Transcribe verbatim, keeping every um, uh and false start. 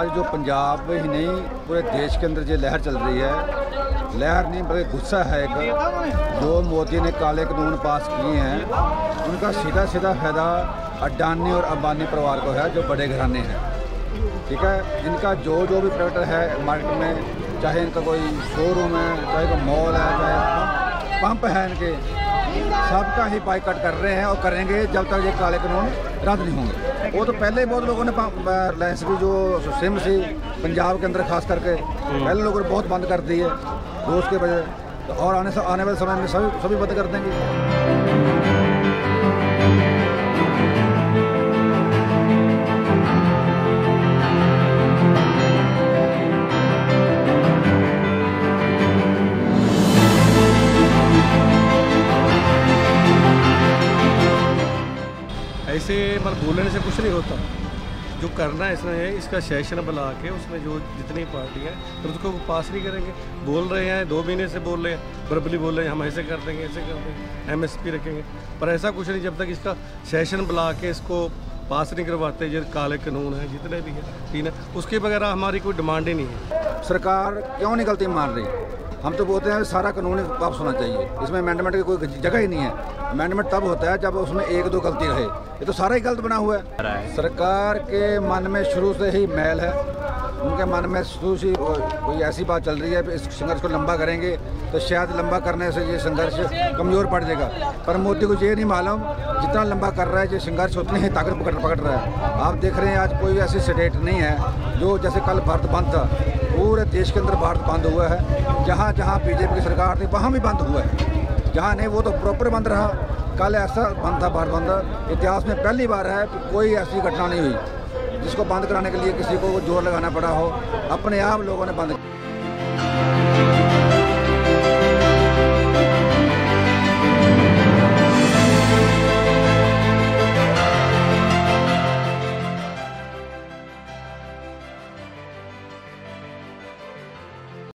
आज जो पंजाब ही नहीं पूरे देश के अंदर जो लहर चल रही है, लहर नहीं बल्कि गुस्सा है एक, जो मोदी ने काले कानून पास किए हैं उनका सीधा सीधा फायदा अडानी और अंबानी परिवार को है, जो बड़े घराने हैं। ठीक है, इनका जो जो भी प्रोडक्ट है मार्केट में, चाहे इनका कोई शोरूम है, चाहे कोई मॉल है, चाहे पंप है, इनके सबका ही बाइकआउट कर रहे हैं और करेंगे जब तक ये काले कानून रद्द नहीं होंगे। वो तो पहले ही बहुत लोगों ने रिलायंस की जो सिम सी पंजाब के अंदर खास करके पहले लोगों ने बहुत बंद कर दी है रोज़ के वजह, तो और आने से आने वाले समय में सभी सभी बंद कर देंगे। ऐसे मतलब बोलने से कुछ नहीं होता, जो करना है इसमें है इसका सेशन बुला के उसमें जो जितनी पार्टी है तो उसको पास नहीं करेंगे। बोल रहे हैं दो महीने से बोल रहे हैं, बर्बली बोल रहे हैं हम ऐसे कर देंगे ऐसे कर देंगे, एमएसपी रखेंगे, पर ऐसा कुछ नहीं जब तक इसका सेशन बुला के इसको पास नहीं करवाते। जो काले कानून है जितने भी है ठीक है, उसके बगैर हमारी कोई डिमांड ही नहीं है। सरकार क्यों नहीं गलती मान रही? हम तो बोलते हैं सारा कानून वापस होना चाहिए, इसमें अमेंडमेंट की कोई जगह ही नहीं है। अमेंडमेंट तब होता है जब उसमें एक दो गलती रहे, ये तो सारा ही गलत बना हुआ है। सरकार के मन में शुरू से ही मैल है, उनके मन में शुरू से कोई ऐसी बात चल रही है इस संघर्ष को लंबा करेंगे तो शायद लंबा करने से ये संघर्ष कमज़ोर पड़ जाएगा। पर मोदी को ये नहीं मालूम जितना लंबा कर रहा है ये संघर्ष उतनी ही ताकत पकड़ पकड़ रहा है। आप देख रहे हैं आज कोई ऐसी स्टेट नहीं है जो, जैसे कल भारत बंद था, पूरे देश के अंदर भारत बंद हुआ है। जहाँ जहाँ बीजेपी की सरकार थी वहाँ भी बंद हुआ है, जहाँ नहीं वो तो प्रॉपर बंद रहा। कल ऐसा बंद था भारत बंद, इतिहास में पहली बार है कि कोई ऐसी घटना नहीं हुई जिसको बंद कराने के लिए किसी को जोर लगाना पड़ा हो, अपने आप लोगों ने बंद